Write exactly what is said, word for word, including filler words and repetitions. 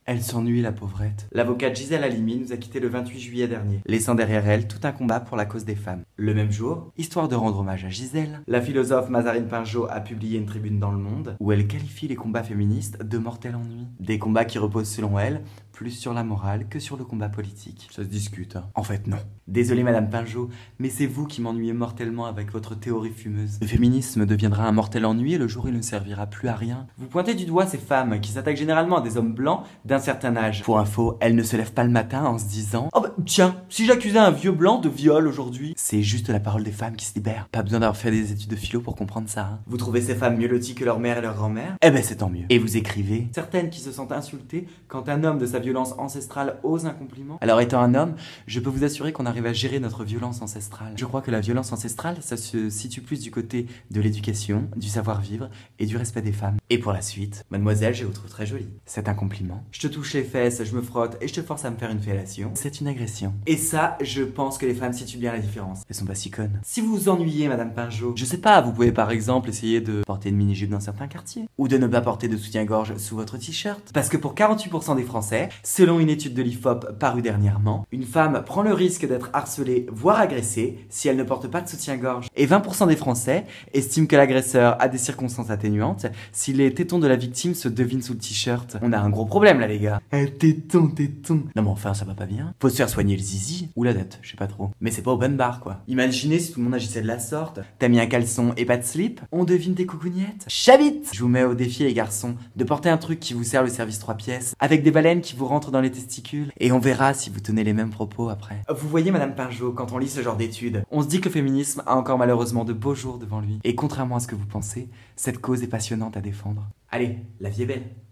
Elle s'ennuie, la pauvrette. L'avocate Gisèle Halimi nous a quittés le vingt-huit juillet dernier, laissant derrière elle tout un combat pour la cause des femmes. Le même jour, histoire de rendre hommage à Gisèle, la philosophe Mazarine Pinjot a publié une tribune dans Le Monde où elle qualifie les combats féministes de mortel ennui. Des combats qui reposent selon elle plus sur la morale que sur le combat politique. Ça se discute, hein. En fait, non. Désolée Madame Pinjot, mais c'est vous qui m'ennuyez mortellement avec votre théorie fumeuse. Le féminisme deviendra un mortel ennui le jour où il ne servira plus à rien. Vous pointez du doigt ces femmes qui s'attaquent généralement à des hommes blancs d'un certain âge. Pour info, elles ne se lèvent pas le matin en se disant « Oh bah tiens, si j'accusais un vieux blanc de viol aujourd'hui ?» C'est juste la parole des femmes qui se libère. Pas besoin d'avoir fait des études de philo pour comprendre ça, hein. Vous trouvez ces femmes mieux loties que leur mère et leur grand-mère? Eh ben c'est tant mieux. Et vous écrivez certaines qui se sentent insultées quand un homme de sa violence ancestrale ose un compliment. Alors étant un homme, je peux vous assurer qu'on arrive à gérer notre violence ancestrale. Je crois que la violence ancestrale, ça se situe plus du côté de l'éducation, du savoir-vivre et du respect des femmes. Et pour la suite, mademoiselle, je vous trouve très jolie. C'est un compliment. Je te touche les fesses, je me frotte et je te force à me faire une fellation. C'est une agression. Et ça, je pense que les femmes situent bien la différence. Elles sont pas si connes. Si vous vous ennuyez, Madame Pinjot, je sais pas, vous pouvez par exemple essayer de porter une mini-jupe dans certains quartiers. Ou de ne pas porter de soutien-gorge sous votre t-shirt. Parce que pour quarante-huit pour cent des Français, selon une étude de l'I F O P parue dernièrement, une femme prend le risque d'être harcelée, voire agressée, si elle ne porte pas de soutien-gorge. Et vingt pour cent des Français estiment que l'agresseur a des circonstances atténuantes si les tétons de la victime se devinent sous le t-shirt. On a un gros problème là les gars. Eh, tétons, tétons. Non mais enfin ça va pas bien. Faut se faire soigner le zizi ou la dette, je sais pas trop. Mais c'est pas open bar quoi. Imaginez si tout le monde agissait de la sorte. T'as mis un caleçon et pas de slip, on devine tes coucougnettes. Chavite. Je vous mets au défi les garçons de porter un truc qui vous sert le service trois pièces, avec des baleines qui vous rentrent dans les testicules, et on verra si vous tenez les mêmes propos après. Vous voyez Madame Pinjot, quand on lit ce genre d'études, on se dit que le féminisme a encore malheureusement de beaux jours devant lui. Et contrairement à ce que vous pensez, cette cause est passionnante à défendre. Allez, la vie est belle.